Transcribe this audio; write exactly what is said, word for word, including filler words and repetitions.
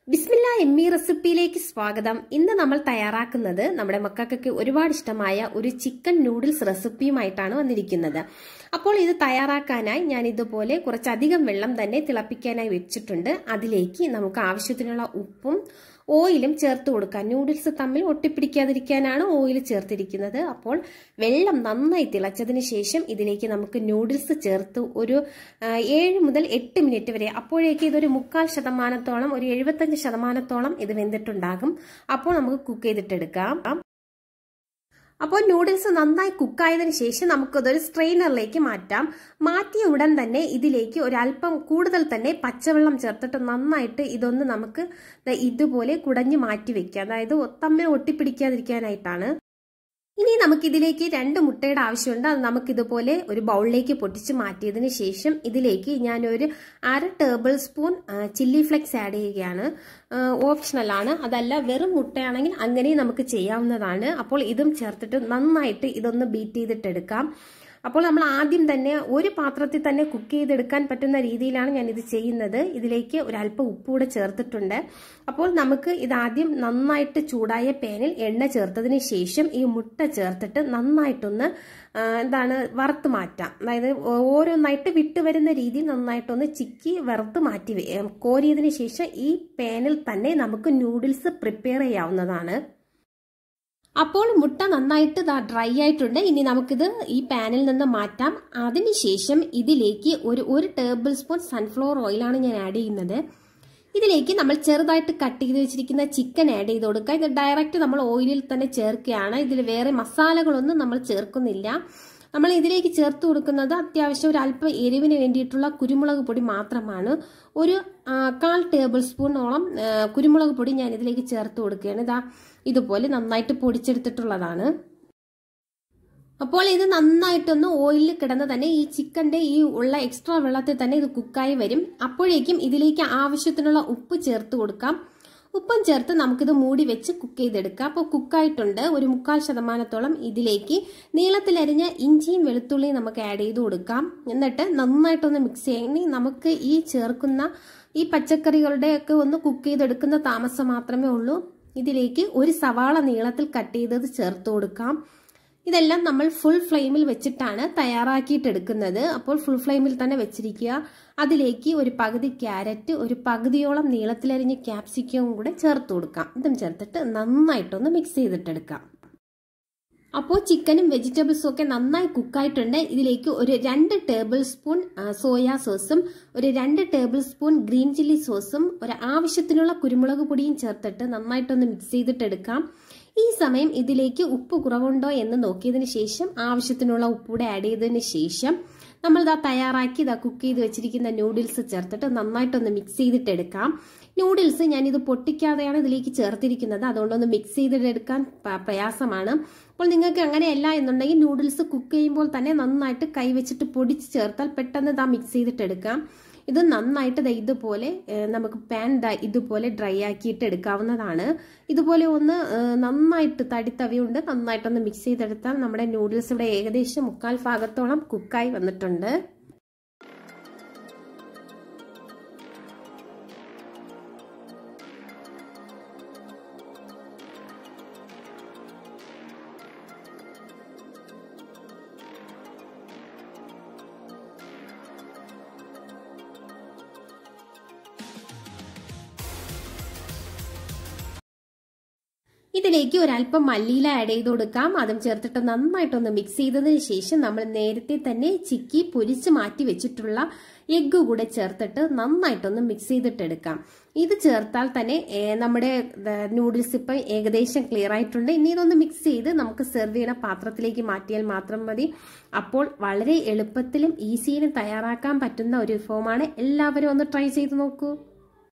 ബിസ്മില്ലാ എമ്മി റെസിപ്പിയിലേക്ക് സ്വാഗതം. ഇന്ന് നമ്മൾ തയ്യാറാക്കുന്നത് നമ്മുടെ മക്കൾക്കൊക്കെ ഒരുപാട് ഇഷ്ടമായ ഒരു ചിക്കൻ നൂഡിൽസ് റെസിപ്പിയുമായിട്ടാണ് വന്നിരിക്കുന്നത്. അപ്പോൾ ഇത് തയ്യാറാക്കാനായി ഞാൻ ഇതുപോലെ കുറച്ചധികം വെള്ളം തന്നെ തിളപ്പിക്കാനായി വെച്ചിട്ടുണ്ട്. അതിലേക്ക് നമുക്ക് ആവശ്യത്തിനുള്ള ഉപ്പും ഓയിലും ചേർത്ത് കൊടുക്കാം. നൂഡിൽസ് തമ്മിൽ ഒട്ടിപ്പിടിക്കാതിരിക്കാനാണ് ഓയിൽ ചേർത്തിരിക്കുന്നത്. അപ്പോൾ വെള്ളം നന്നായി തിളച്ചതിന് ശേഷം ഇതിലേക്ക് നമുക്ക് നൂഡിൽസ് ചേർത്ത് ഒരു ഏഴ് മുതൽ എട്ട് മിനിറ്റ് വരെ, അപ്പോഴേക്ക് ഇതൊരു മുക്കാൽ ശതമാനത്തോളം ഒരു എഴുപത്തഞ്ച് ശതമാനത്തോളം ഇത് വെന്തിട്ടുണ്ടാകും. അപ്പോൾ നമുക്ക് കുക്ക് ചെയ്തിട്ടെടുക്കാം. അപ്പോൾ നൂഡിൽസ് നന്നായി കുക്കായതിനു ശേഷം നമുക്കതൊരു സ്ട്രെയിനറിലേക്ക് മാറ്റാം. മാറ്റിയ ഉടൻ തന്നെ ഇതിലേക്ക് ഒരല്പം കൂടുതൽ തന്നെ പച്ചവെള്ളം ചേർത്തിട്ട് നന്നായിട്ട് ഇതൊന്ന് നമുക്ക് ഇതുപോലെ കുടഞ്ഞു മാറ്റി വെക്കാം. അതായത് തമ്മിൽ ഒട്ടിപ്പിടിക്കാതിരിക്കാനായിട്ടാണ്. ഇനി നമുക്കിതിലേക്ക് രണ്ട് മുട്ടയുടെ ആവശ്യമുണ്ട്. അത് നമുക്കിതുപോലെ ഒരു ബൗളിലേക്ക് പൊട്ടിച്ച് മാറ്റിയതിന് ശേഷം ഇതിലേക്ക് ഞാനൊരു അര tablespoon chilli flakes add ചെയ്യുകയാണ്. ഓപ്ഷണലാണ്, അതല്ല വെറും മുട്ടയാണെങ്കിൽ അങ്ങനെയും നമുക്ക് ചെയ്യാവുന്നതാണ്. അപ്പോൾ ഇതും ചേർത്തിട്ട് നന്നായിട്ട് ഇതൊന്ന് ബീറ്റ് ചെയ്തിട്ടെടുക്കാം. അപ്പോൾ നമ്മൾ ആദ്യം തന്നെ ഒരു പാത്രത്തിൽ തന്നെ കുക്ക് ചെയ്തെടുക്കാൻ പറ്റുന്ന രീതിയിലാണ് ഞാൻ ഇത് ചെയ്യുന്നത്. ഇതിലേക്ക് ഒരല്പം ഉപ്പ് കൂടെ ചേർത്തിട്ടുണ്ട്. അപ്പോൾ നമുക്ക് ഇതാദ്യം നന്നായിട്ട് ചൂടായ പാനിൽ എണ്ണ ചേർത്തതിന് ശേഷം ഈ മുട്ട ചേർത്തിട്ട് നന്നായിട്ടൊന്ന് എന്താണ് വറുത്ത് മാറ്റാം. അതായത് ഓരോന്നായിട്ട് വിട്ടുവരുന്ന രീതിയിൽ നന്നായിട്ടൊന്ന് ചിക്കി വറുത്ത് മാറ്റി കോരിയതിന് ശേഷം ഈ പാനിൽ തന്നെ നമുക്ക് നൂഡിൽസ് പ്രിപ്പയർ ചെയ്യാവുന്നതാണ്. അപ്പോൾ മുട്ട നന്നായിട്ട് ഡ്രൈ ആയിട്ടുണ്ട്. ഇനി നമുക്കിത് ഈ പാനിൽ നിന്ന് മാറ്റാം. അതിനുശേഷം ഇതിലേക്ക് ഒരു ഒരു ടേബിൾ സ്പൂൺ സൺഫ്ലവർ ഓയിലാണ് ഞാൻ ആഡ് ചെയ്യുന്നത്. ഇതിലേക്ക് നമ്മൾ ചെറുതായിട്ട് കട്ട് ചെയ്ത് വെച്ചിരിക്കുന്ന ചിക്കൻ ആഡ് ചെയ്ത് കൊടുക്കുക. ഇത് ഡയറക്റ്റ് നമ്മൾ ഓയിലിൽ തന്നെ ചേർക്കുകയാണ്. ഇതിൽ വേറെ മസാലകളൊന്നും നമ്മൾ ചേർക്കുന്നില്ല. നമ്മൾ ഇതിലേക്ക് ചേർത്ത് കൊടുക്കുന്നത് അത്യാവശ്യം ഒരു അല്പം എരിവിന് വേണ്ടിയിട്ടുള്ള കുരുമുളക് പൊടി മാത്രമാണ്. ഒരു കാൽ ടേബിൾ സ്പൂണോളം കുരുമുളക് പൊടി ഞാൻ ഇതിലേക്ക് ചേർത്ത് കൊടുക്കുകയാണ്. ഇതാ ഇതുപോലെ നന്നായിട്ട് പൊടിച്ചെടുത്തിട്ടുള്ളതാണ്. അപ്പോൾ ഇത് നന്നായിട്ടൊന്ന് ഓയിലിൽ കിടന്ന് തന്നെ ഈ ചിക്കൻ്റെ ഈ ഉള്ള എക്സ്ട്രാ വെള്ളത്തിൽ തന്നെ ഇത് കുക്കായി വരും. അപ്പോഴേക്കും ഇതിലേക്ക് ആവശ്യത്തിനുള്ള ഉപ്പ് ചേർത്ത് കൊടുക്കാം. ഉപ്പും ചേർത്ത് നമുക്കിത് മൂടി വെച്ച് കുക്ക് ചെയ്തെടുക്കാം. അപ്പോൾ കുക്കായിട്ടുണ്ട്. ഒരു മുക്കാൽ ശതമാനത്തോളം ഇതിലേക്ക് നീളത്തിലരിഞ്ഞ ഇഞ്ചിയും വെളുത്തുള്ളിയും നമുക്ക് ആഡ് ചെയ്ത് കൊടുക്കാം. എന്നിട്ട് നന്നായിട്ടൊന്ന് മിക്സ് ചെയ്യണി. നമുക്ക് ഈ ചേർക്കുന്ന ഈ പച്ചക്കറികളുടെ ഒക്കെ ഒന്ന് കുക്ക് ചെയ്തെടുക്കുന്ന താമസം മാത്രമേ ഉള്ളൂ. ഇതിലേക്ക് ഒരു സവാള നീളത്തിൽ കട്ട് ചെയ്തത് ചേർത്ത് കൊടുക്കാം. ഇതെല്ലാം നമ്മൾ ഫുൾ ഫ്ലെയിമിൽ വെച്ചിട്ടാണ് തയ്യാറാക്കിയിട്ടെടുക്കുന്നത്. അപ്പോൾ ഫുൾ ഫ്ലെയിമിൽ തന്നെ വെച്ചിരിക്കുക. അതിലേക്ക് ഒരു പകുതി ക്യാരറ്റ്, ഒരു പകുതിയോളം നീളത്തിലരിഞ്ഞ് ക്യാപ്സിക്കവും കൂടെ ചേർത്ത് കൊടുക്കാം. ഇതും ചേർത്തിട്ട് നന്നായിട്ടൊന്ന് മിക്സ് ചെയ്തിട്ടെടുക്കാം. അപ്പോൾ ചിക്കനും വെജിറ്റബിൾസും ഒക്കെ നന്നായി കുക്കായിട്ടുണ്ട്. ഇതിലേക്ക് ഒരു രണ്ട് ടേബിൾ സ്പൂൺ സോയാ സോസും ഒരു രണ്ട് ടേബിൾ സ്പൂൺ ഗ്രീൻ ചില്ലി സോസും ഒരു ആവശ്യത്തിനുള്ള കുരുമുളക് പൊടിയും ചേർത്തിട്ട് നന്നായിട്ടൊന്ന് മിക്സ് ചെയ്തിട്ടെടുക്കാം. ഈ സമയം ഇതിലേക്ക് ഉപ്പ് കുറവുണ്ടോ എന്ന് നോക്കിയതിന് ശേഷം ആവശ്യത്തിനുള്ള ഉപ്പൂടെ ആഡ് ചെയ്തതിന് ശേഷം നമ്മൾ ഇതാ തയ്യാറാക്കി ഇതാ കുക്ക് ചെയ്ത് വെച്ചിരിക്കുന്ന നൂഡിൽസ് ചേർത്തിട്ട് നന്നായിട്ടൊന്ന് മിക്സ് ചെയ്തിട്ടെടുക്കാം. നൂഡിൽസ് ഞാനിത് പൊട്ടിക്കാതെയാണ് ഇതിലേക്ക് ചേർത്തിരിക്കുന്നത്. അതുകൊണ്ടൊന്ന് മിക്സ് ചെയ്തിട്ടെടുക്കാൻ പ്രയാസമാണ്. അപ്പോൾ നിങ്ങൾക്ക് അങ്ങനെയല്ല എന്നുണ്ടെങ്കിൽ നൂഡിൽസ് കുക്ക് ചെയ്യുമ്പോൾ തന്നെ നന്നായിട്ട് കൈവച്ചിട്ട് പൊടിച്ച് ചേർത്താൽ പെട്ടെന്ന് ഇതാ മിക്സ് ചെയ്തിട്ടെടുക്കാം. ഇത് നന്നായിട്ട് ഇതുപോലെ നമുക്ക് പാൻ ഇതുപോലെ ഡ്രൈ ആക്കിയിട്ട് എടുക്കാവുന്നതാണ്. ഇതുപോലെ ഒന്ന് നന്നായിട്ട് തടിത്തവിയുണ്ട് നന്നായിട്ടൊന്ന് മിക്സ് ചെയ്തെടുത്താൽ നമ്മുടെ നൂഡിൽസ് ഇവിടെ ഏകദേശം മുക്കാൽ ഭാഗത്തോളം കുക്കായി വന്നിട്ടുണ്ട്. ഇതിലേക്ക് ഒരല്പം മല്ലിയില ആഡ് ചെയ്ത് കൊടുക്കാം. അതും ചേർത്തിട്ട് നന്നായിട്ടൊന്ന് മിക്സ് ചെയ്തതിന് ശേഷം നമ്മൾ നേരത്തെ തന്നെ ചിക്കി പൊരിച്ച് മാറ്റി വെച്ചിട്ടുള്ള എഗ്ഗ് കൂടെ ചേർത്തിട്ട് നന്നായിട്ടൊന്ന് മിക്സ് ചെയ്തിട്ടെടുക്കാം. ഇത് ചേർത്താൽ തന്നെ നമ്മുടെ നൂഡിൽസ് ഇപ്പം ഏകദേശം ക്ലിയർ ആയിട്ടുണ്ട്. ഇനി ഇതൊന്ന് മിക്സ് ചെയ്ത് നമുക്ക് സെർവ് ചെയ്യുന്ന പാത്രത്തിലേക്ക് മാറ്റിയാൽ മാത്രം മതി. അപ്പോൾ വളരെ എളുപ്പത്തിലും ഈസിയിലും തയ്യാറാക്കാൻ പറ്റുന്ന ഒരു വിഭവമാണ്. എല്ലാവരും ഒന്ന് ട്രൈ ചെയ്ത് നോക്കൂ.